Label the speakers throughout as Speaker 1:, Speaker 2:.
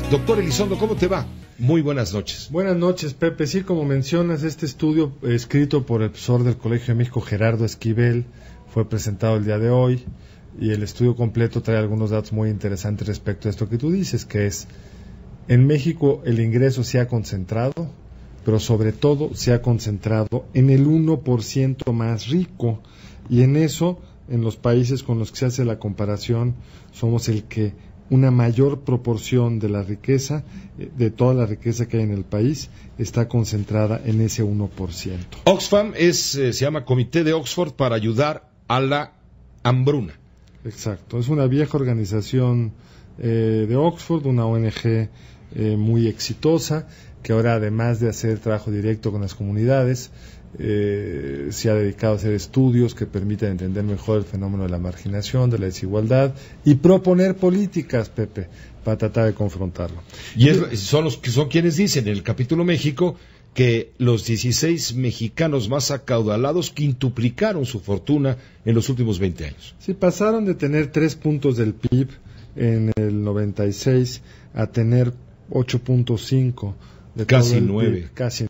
Speaker 1: Doctor Elizondo, ¿cómo te va? Muy buenas noches.
Speaker 2: Buenas noches, Pepe. Sí, como mencionas, este estudio escrito por el profesor del Colegio de México, Gerardo Esquivel, fue presentado el día de hoy, y el estudio completo trae algunos datos muy interesantes respecto a esto que tú dices, que es, en México el ingreso se ha concentrado, pero sobre todo se ha concentrado en el 1% más rico, y en eso, en los países con los que se hace la comparación, somos el que una mayor proporción de la riqueza, de toda la riqueza que hay en el país, está concentrada en ese 1%.
Speaker 1: Oxfam se llama Comité de Oxford para ayudar a la hambruna.
Speaker 2: Exacto, es una vieja organización de Oxford, una ONG muy exitosa, que ahora, además de hacer trabajo directo con las comunidades, se ha dedicado a hacer estudios que permiten entender mejor el fenómeno de la marginación, de la desigualdad, y proponer políticas, Pepe, para tratar de confrontarlo.
Speaker 1: Y son quienes dicen en el capítulo México que los 16 mexicanos más acaudalados quintuplicaron su fortuna en los últimos 20 años.
Speaker 2: Sí, pasaron de tener 3 puntos del PIB en el 96 a tener 8.5.
Speaker 1: Casi 9.
Speaker 2: Casi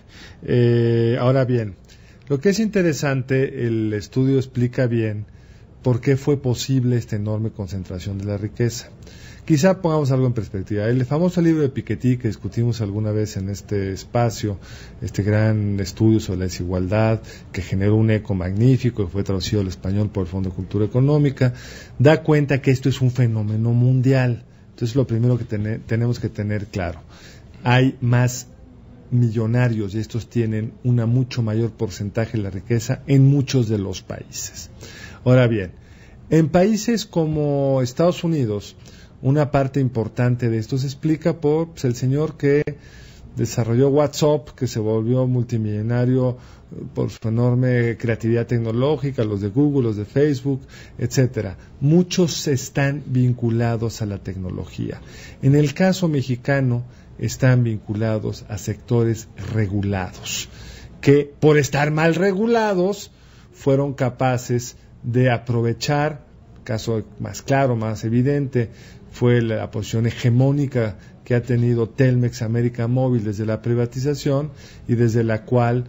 Speaker 2: 9. Ahora bien, lo que es interesante, el estudio explica bien por qué fue posible esta enorme concentración de la riqueza. Quizá pongamos algo en perspectiva. El famoso libro de Piketty que discutimos alguna vez en este espacio, este gran estudio sobre la desigualdad, que generó un eco magnífico, que fue traducido al español por el Fondo de Cultura Económica, da cuenta que esto es un fenómeno mundial. Entonces, lo primero que tenemos que tener claro: hay más millonarios, y estos tienen una mucho mayor porcentaje de la riqueza en muchos de los países. Ahora bien, en países como Estados Unidos, una parte importante de esto se explica por el señor que desarrolló WhatsApp, que se volvió multimillonario por su enorme creatividad tecnológica, los de Google, los de Facebook, etcétera. Muchos están vinculados a la tecnología. En el caso mexicano, están vinculados a sectores regulados, que por estar mal regulados fueron capaces de aprovechar. Caso más claro, más evidente, fue la posición hegemónica que ha tenido Telmex América Móvil desde la privatización, y desde la cual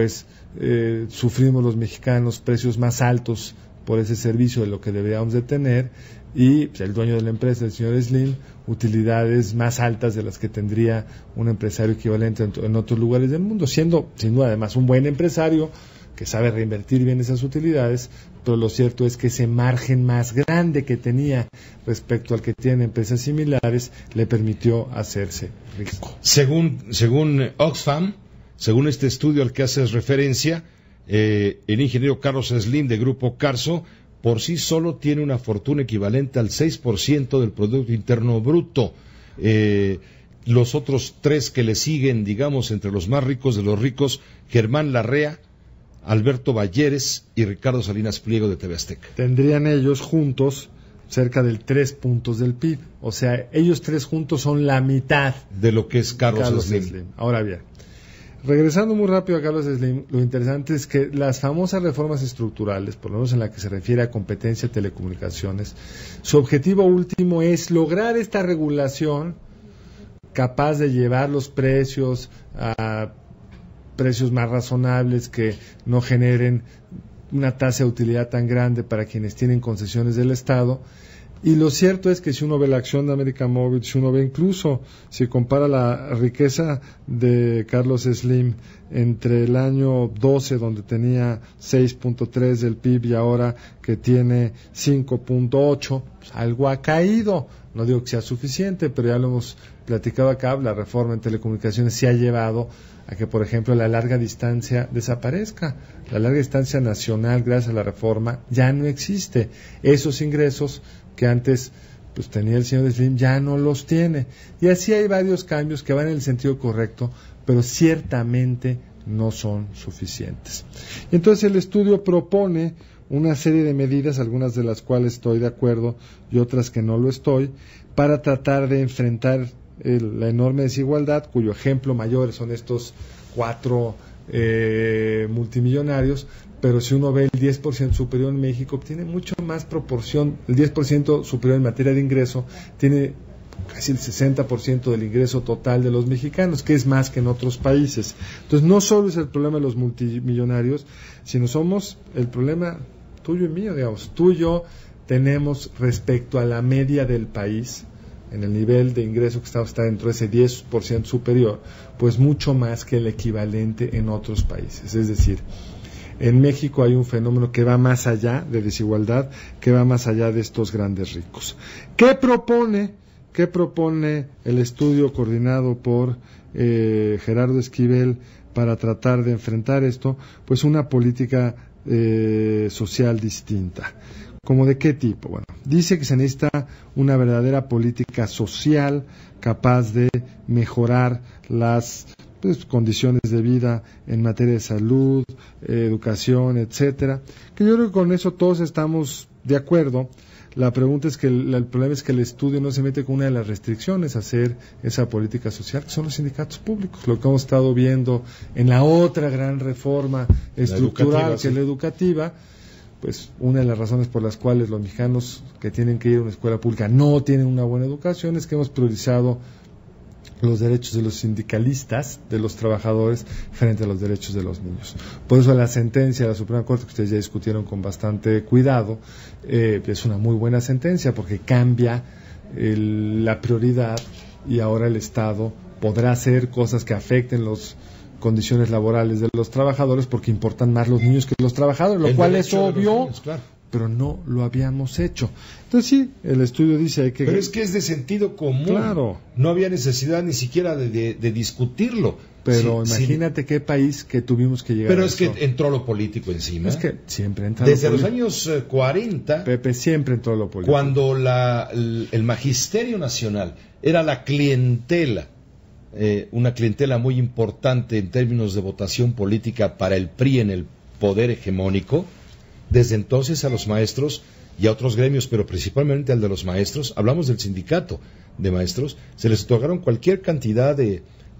Speaker 2: sufrimos los mexicanos precios más altos por ese servicio de lo que deberíamos de tener, y el dueño de la empresa, el señor Slim, utilidades más altas de las que tendría un empresario equivalente en otros lugares del mundo, siendo sin duda además un buen empresario que sabe reinvertir bien esas utilidades, pero lo cierto es que ese margen más grande que tenía respecto al que tienen empresas similares le permitió hacerse rico.
Speaker 1: Según Oxfam, según este estudio al que haces referencia, el ingeniero Carlos Slim de Grupo Carso por sí solo tiene una fortuna equivalente al 6% del Producto Interno Bruto. Los otros 3 que le siguen, digamos, entre los más ricos de los ricos, Germán Larrea, Alberto Balleres y Ricardo Salinas Pliego de TV Azteca.
Speaker 2: Tendrían ellos juntos cerca del 3 puntos del PIB. O sea, ellos 3 juntos son la mitad
Speaker 1: de lo que es Carlos Slim.
Speaker 2: Ahora bien, regresando muy rápido a Carlos Slim, lo interesante es que las famosas reformas estructurales, por lo menos en la que se refiere a competencia de telecomunicaciones, su objetivo último es lograr esta regulación capaz de llevar los precios a precios más razonables, que no generen una tasa de utilidad tan grande para quienes tienen concesiones del Estado. Y lo cierto es que si uno ve la acción de América Móvil, si uno ve incluso, si compara la riqueza de Carlos Slim entre el año 12, donde tenía 6.3 del PIB, y ahora que tiene 5.8, pues algo ha caído. No digo que sea suficiente, pero ya lo hemos platicado acá, la reforma en telecomunicaciones se ha llevado a que, por ejemplo, la larga distancia desaparezca. La larga distancia nacional, gracias a la reforma, ya no existe. Esos ingresos que antes tenía el señor Slim ya no los tiene. Y así hay varios cambios que van en el sentido correcto, pero ciertamente no son suficientes. Y entonces el estudio propone una serie de medidas, algunas de las cuales estoy de acuerdo y otras que no lo estoy, para tratar de enfrentar la enorme desigualdad, cuyo ejemplo mayor son estos 4 multimillonarios, pero si uno ve el 10% superior en México, tiene mucho más proporción. El 10% superior en materia de ingreso tiene casi el 60% del ingreso total de los mexicanos, que es más que en otros países. Entonces, no solo es el problema de los multimillonarios, sino somos el problema tuyo y mío, digamos. Tú y yo tenemos respecto a la media del país, en el nivel de ingreso que está dentro de ese 10% superior, pues mucho más que el equivalente en otros países. Es decir, en México hay un fenómeno que va más allá de desigualdad, que va más allá de estos grandes ricos. ¿Qué propone el estudio coordinado por Gerardo Esquivel para tratar de enfrentar esto? Pues una política social distinta. ¿Cómo de qué tipo? Bueno, dice que se necesita una verdadera política social capaz de mejorar las condiciones de vida en materia de salud, educación, etcétera. Que yo creo que con eso todos estamos de acuerdo. La pregunta es que el problema es que el estudio no se mete con una de las restricciones a hacer esa política social, que son los sindicatos públicos. Lo que hemos estado viendo en la otra gran reforma estructural, que es la educativa, pues una de las razones por las cuales los mexicanos que tienen que ir a una escuela pública no tienen una buena educación es que hemos priorizado los derechos de los sindicalistas, de los trabajadores, frente a los derechos de los niños. Por eso la sentencia de la Suprema Corte, que ustedes ya discutieron con bastante cuidado, es una muy buena sentencia porque cambia la prioridad y ahora el Estado podrá hacer cosas que afecten las condiciones laborales de los trabajadores porque importan más los niños que los trabajadores, lo cual es obvio. Niños, claro. Pero no lo habíamos hecho. Entonces sí, el estudio dice que...
Speaker 1: Pero es que es de sentido común.
Speaker 2: Claro.
Speaker 1: No había necesidad ni siquiera de discutirlo.
Speaker 2: Pero imagínate qué país que tuvimos que llegar
Speaker 1: pero
Speaker 2: a
Speaker 1: es
Speaker 2: eso.
Speaker 1: que entró lo político encima.
Speaker 2: Es que siempre entra
Speaker 1: desde los años 40,
Speaker 2: Pepe, siempre entró lo político.
Speaker 1: Cuando el magisterio nacional era la clientela, una clientela muy importante en términos de votación política para el PRI en el poder hegemónico, desde entonces a los maestros y a otros gremios, pero principalmente al de los maestros, hablamos del sindicato de maestros, se les otorgaron cualquier cantidad de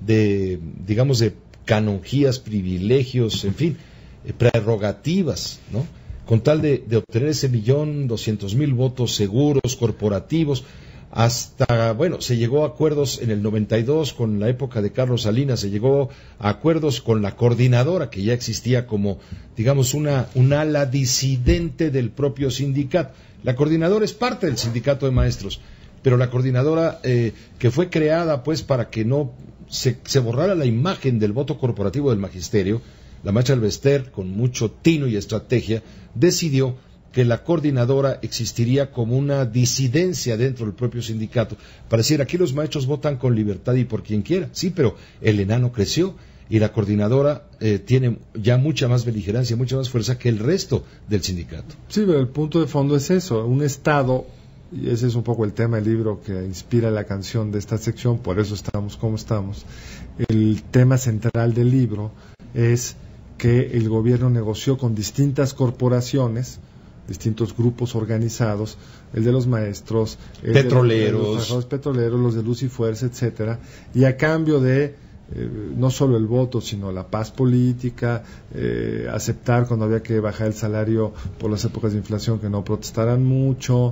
Speaker 1: digamos, de canonjías, privilegios, en fin, prerrogativas, ¿no? Con tal de obtener ese 1.200.000 votos seguros, corporativos, hasta, bueno, se llegó a acuerdos en el 92 con la época de Carlos Salinas, se llegó a acuerdos con la coordinadora, que ya existía como, digamos, un ala disidente del propio sindicato. La coordinadora es parte del sindicato de maestros, pero la coordinadora que fue creada pues para que no se borrara la imagen del voto corporativo del magisterio, la maestra Albester, con mucho tino y estrategia, decidió que la coordinadora existiría como una disidencia dentro del propio sindicato, para decir, aquí los maestros votan con libertad y por quien quiera. Sí, pero el enano creció y la coordinadora tiene ya mucha más beligerancia, mucha más fuerza que el resto del sindicato.
Speaker 2: Sí, pero el punto de fondo es eso, un Estado, y ese es un poco el tema del libro que inspira la canción de esta sección, por eso estamos como estamos. El tema central del libro es que el gobierno negoció con distintas corporaciones, distintos grupos organizados, el de los maestros,
Speaker 1: petroleros,
Speaker 2: los trabajadores petroleros, los de Luz y Fuerza, etcétera, y a cambio de no solo el voto, sino la paz política, aceptar cuando había que bajar el salario por las épocas de inflación que no protestaran mucho,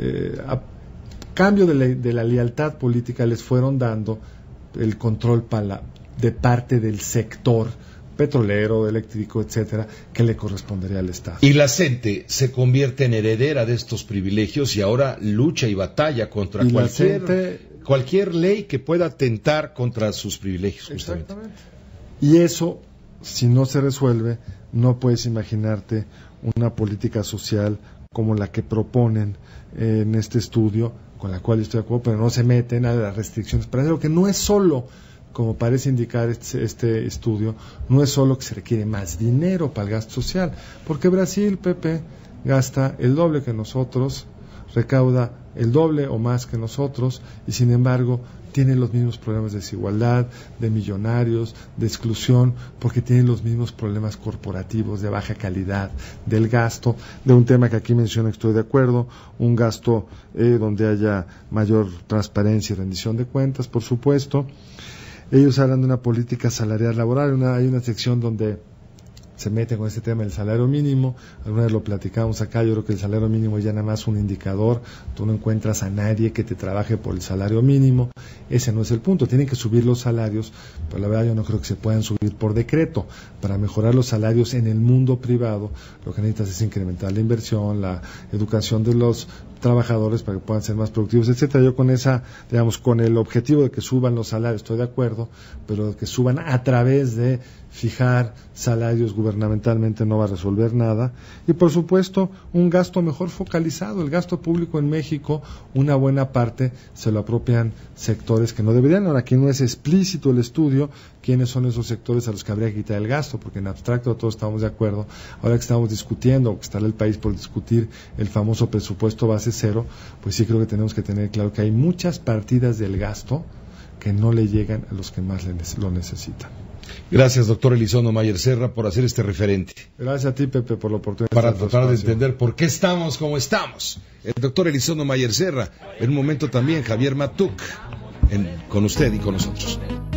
Speaker 2: a cambio de la lealtad política les fueron dando el control de parte del sector petrolero, eléctrico, etcétera, que le correspondería al Estado.
Speaker 1: Y la gente se convierte en heredera de estos privilegios y ahora lucha y batalla contra cualquier ley que pueda atentar contra sus privilegios. Justamente.
Speaker 2: Exactamente. Y eso, si no se resuelve, no puedes imaginarte una política social como la que proponen en este estudio, con la cual estoy de acuerdo, pero no se meten a las restricciones para hacer, que no es solo, como parece indicar este estudio, no es solo que se requiere más dinero para el gasto social, porque Brasil, Pepe, gasta el doble que nosotros, recauda el doble o más que nosotros, y sin embargo tiene los mismos problemas de desigualdad, de millonarios, de exclusión, porque tienen los mismos problemas corporativos de baja calidad, del gasto, de un tema que aquí menciona, estoy de acuerdo, un gasto donde haya mayor transparencia y rendición de cuentas, por supuesto. Ellos hablan de una política salarial laboral, hay una sección donde se meten con este tema del salario mínimo. Alguna vez lo platicábamos acá, yo creo que el salario mínimo es ya nada más un indicador, tú no encuentras a nadie que te trabaje por el salario mínimo, ese no es el punto, tienen que subir los salarios, pero la verdad yo no creo que se puedan subir por decreto. Para mejorar los salarios en el mundo privado, lo que necesitas es incrementar la inversión, la educación de los trabajadores para que puedan ser más productivos, etcétera. Yo con esa, digamos, con el objetivo de que suban los salarios estoy de acuerdo, pero que suban a través de fijar salarios gubernamentalmente no va a resolver nada. Y por supuesto, un gasto mejor focalizado. El gasto público en México, una buena parte se lo apropian sectores que no deberían. Ahora, aquí no es explícito el estudio quiénes son esos sectores a los que habría que quitar el gasto, porque en abstracto todos estamos de acuerdo. Ahora que estamos discutiendo, o que está el país por discutir el famoso presupuesto base cero, pues sí creo que tenemos que tener claro que hay muchas partidas del gasto que no le llegan a los que más lo necesitan.
Speaker 1: Gracias, doctor Elizondo Mayer Serra, por hacer este referente.
Speaker 2: Gracias a ti, Pepe, por la oportunidad.
Speaker 1: Para tratar de entender por qué estamos como estamos. El doctor Elizondo Mayer Serra. En un momento también Javier Matuk, con usted y con nosotros.